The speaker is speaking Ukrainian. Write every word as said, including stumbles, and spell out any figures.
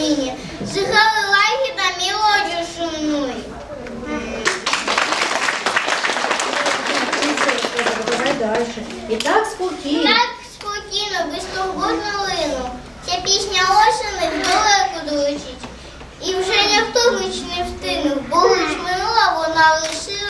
каміння, зіграли лагідна мелодію сумною. Давай дальше. І так спокійно. Так спокійно, безтурботно лину. Ця пісня осени далеко долетить. І вже ніхто ніч не встигнув, бо лиш минула вона лишила.